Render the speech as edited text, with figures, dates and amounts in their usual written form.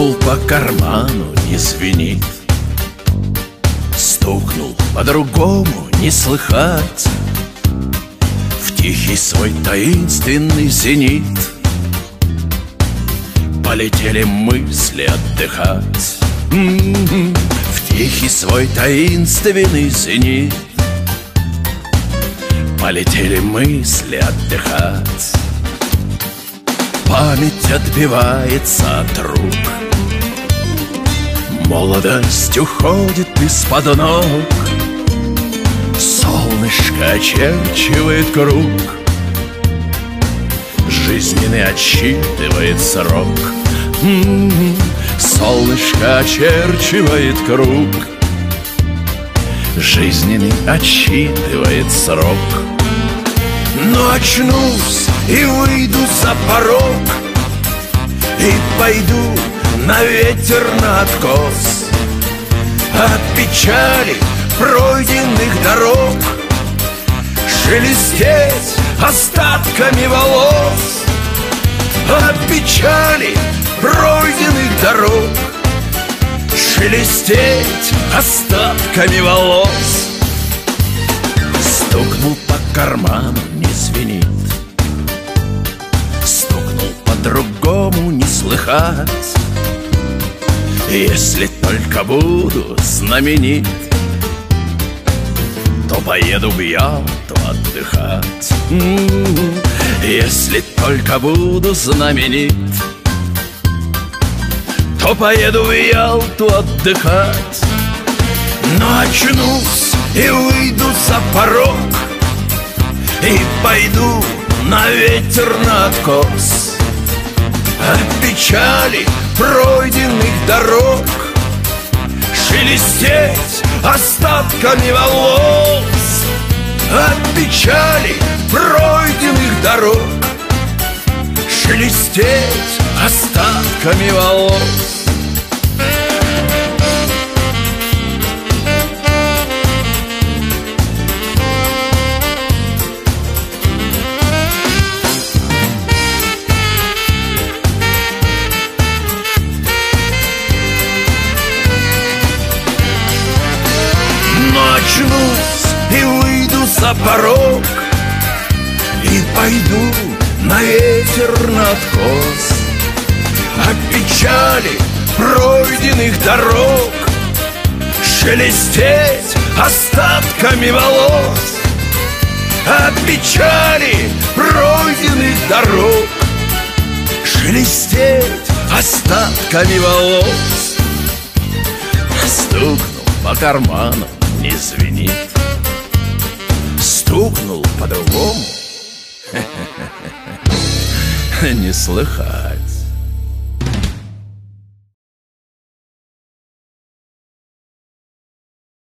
Стукнул по карману, не звенит. Стукнул по-другому, не слыхать. В тихий свой таинственный зенит полетели мысли отдыхать. В тихий свой таинственный зенит полетели мысли отдыхать. Память отбивается от рук, молодость уходит из-под ног. Солнышко очерчивает круг, жизненный отсчитывает срок. Солнышко очерчивает круг, жизненный отсчитывает срок. Но очнусь и выйду за порог, и пойду на ветер на откос. От печали пройденных дорог шелестеть остатками волос. От печали пройденных дорог шелестеть остатками волос. Стукнул по карману, не звенит. Стукнул по-другому, не слыхать. Если только буду знаменит, то поеду в Ялту отдыхать. Если только буду знаменит, то поеду в Ялту отдыхать. Но очнусь и выйду за порог, и пойду на ветер на откос. От печали пройденных дорог шелестеть остатками волос. От печали пройденных дорог шелестеть остатками волос. Очнусь и выйду за порог, и пойду на ветер на откос. От печали пройденных дорог шелестеть остатками волос. От печали пройденных дорог шелестеть остатками волос. Стукнул по карману, не звенит. Стукнул по-другому, не слыхать.